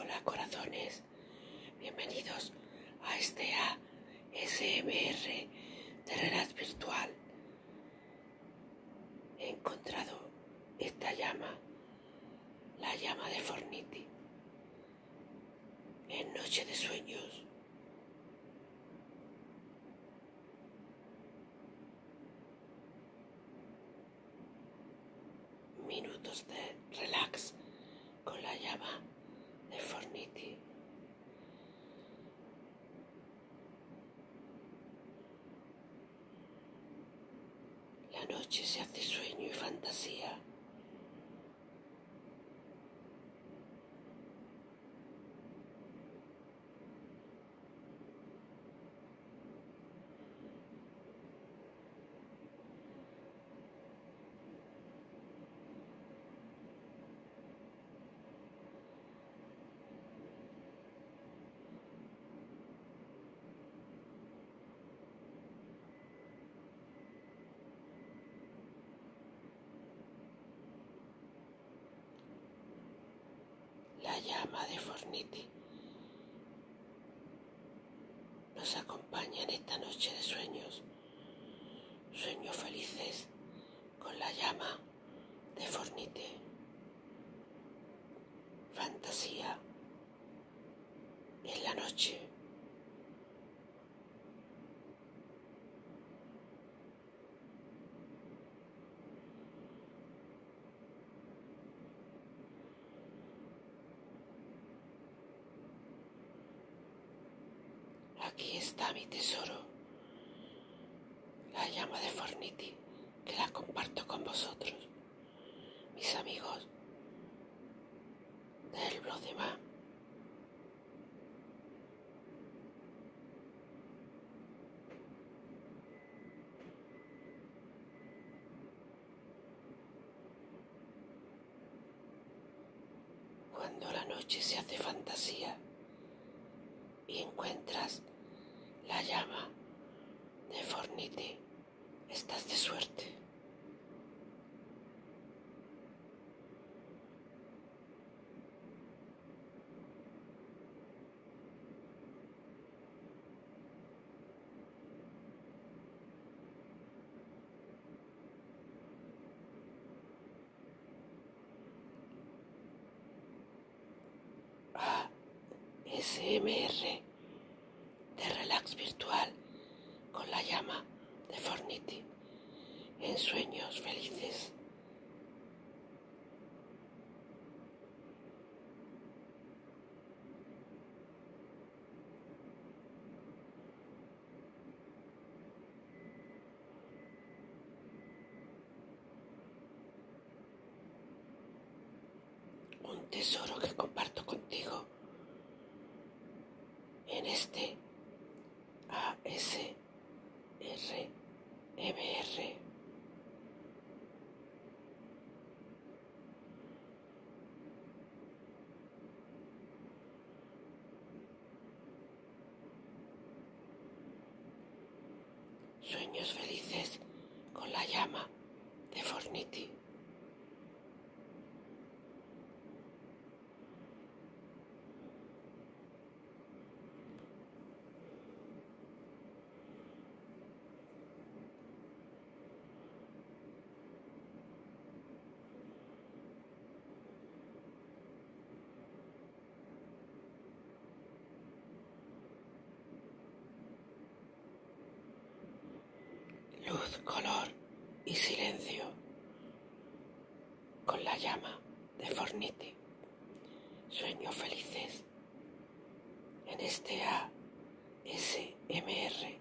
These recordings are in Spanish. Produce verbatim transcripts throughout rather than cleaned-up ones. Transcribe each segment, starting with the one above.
Hola corazones, bienvenidos a este A S M R de Relax Virtual. He encontrado esta llama, la llama de Forniti, en Noche de Sueños. Minutos de relax con la llama de Forniti. La noche se hace sueño y fantasía. La llama de Forniti nos acompaña en esta noche de sueños, sueños felices con la llama de Forniti. Fantasía en la noche. Aquí está mi tesoro, la llama de Forniti, que la comparto con vosotros, mis amigos del blog de Mam. Cuando la noche se hace fantasía y encuentras la llama de Forniti, estás de suerte. A S M R de Relax Virtual con la llama de Forniti en sueños felices. Un tesoro que comparto contigo en este A S M R. Sueños felices con la llama de Forniti. Luz, color y silencio con la llama de Forniti. Sueños felices en este A S M R.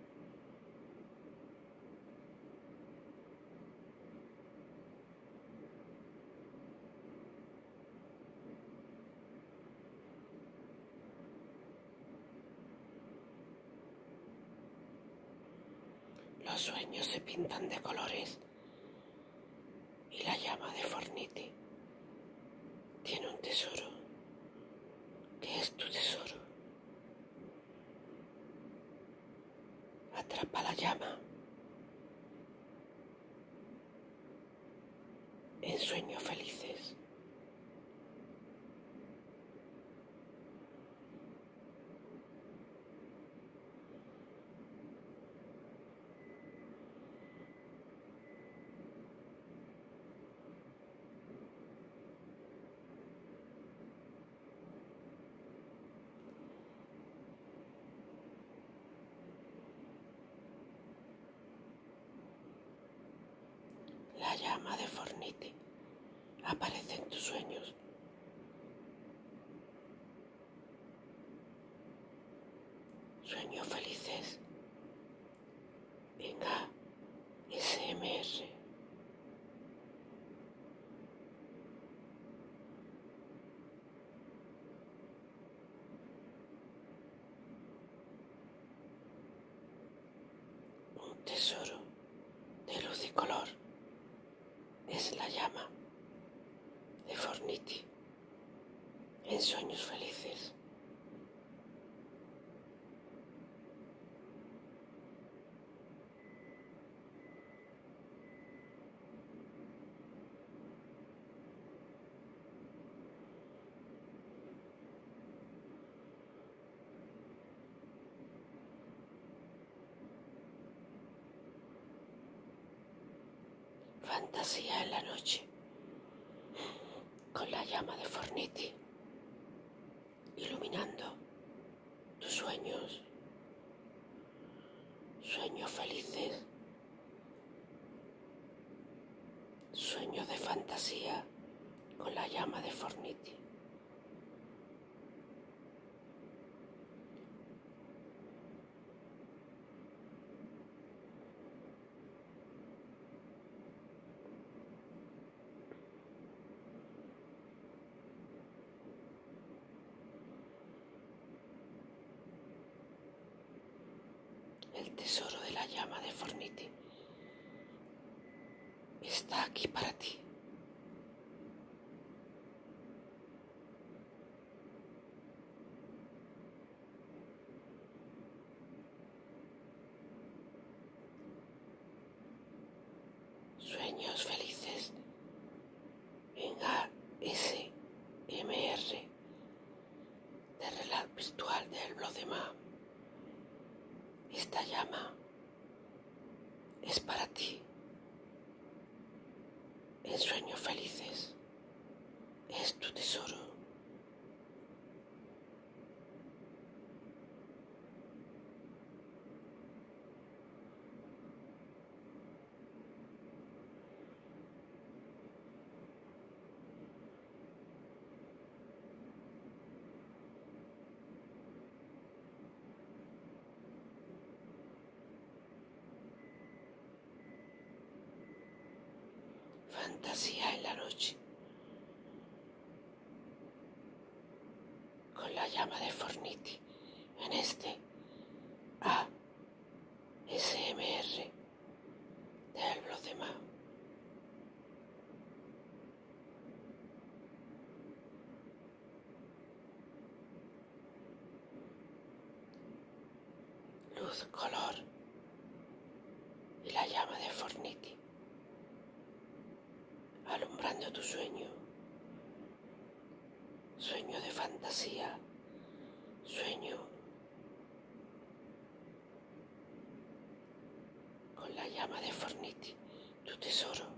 Los sueños se pintan de colores y la llama de Forniti tiene un tesoro que es tu tesoro. Atrapa la llama en sueños felices. aparece en tus sueños. Sueños felices en A S M R. Un tesoro de luz y color es la llama de Forniti en sueños felices. Fantasía en la noche con la llama de Forniti iluminando tus sueños, sueños felices, sueños de fantasía con la llama de Forniti. El tesoro de la llama de Forniti está aquí para ti. Sueños felices en A S M R de reloj virtual del blog de Ma. Esta llama es para ti. En sueños felices es tu tesoro. Fantasía en la noche con la llama de Forniti en este A S M R del blog de Ma. Luz, color y la llama de Forniti alumbrando tu sueño, sueño de fantasía, sueño con la llama de Forniti, tu tesoro.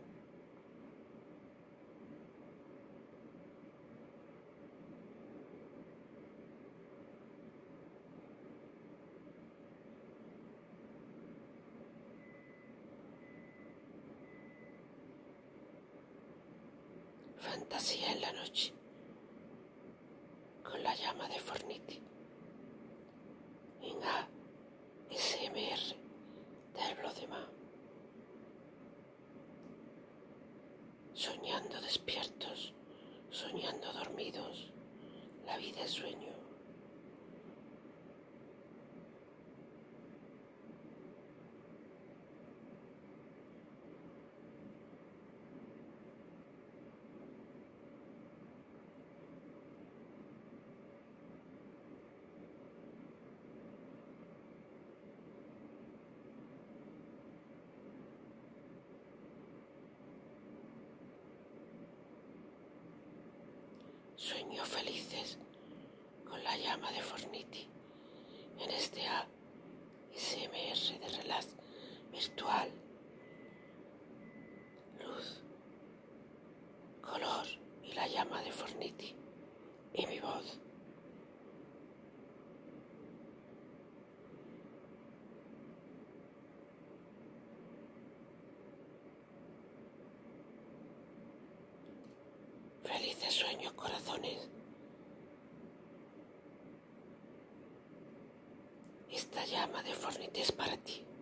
Fantasía en la noche con la llama de Forniti en A S M R del blog de Ma. Soñando despiertos, soñando dormidos, la vida es sueño. Sueños felices con la llama de Forniti en este A S M R de reloj virtual. Luz, color y la llama de Forniti y mi voz. sueños, corazones. Esta llama de Fornite es para ti.